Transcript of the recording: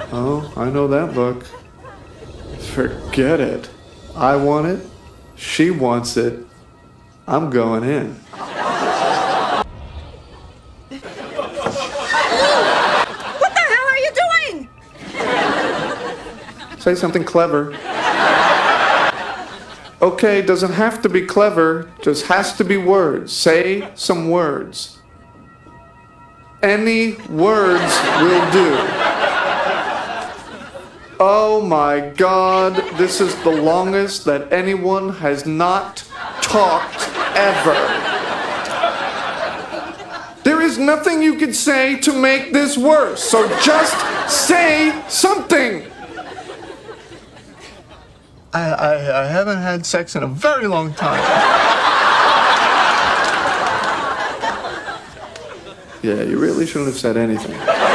Oh, I know that book. Forget it. I want it. She wants it. I'm going in. What the hell are you doing? Say something clever. Okay, doesn't have to be clever, just has to be words. Say some words. Any words will do. Oh my God, this is the longest that anyone has not talked ever. There is nothing you could say to make this worse, so just say something. I haven't had sex in a very long time. Yeah, you really shouldn't have said anything.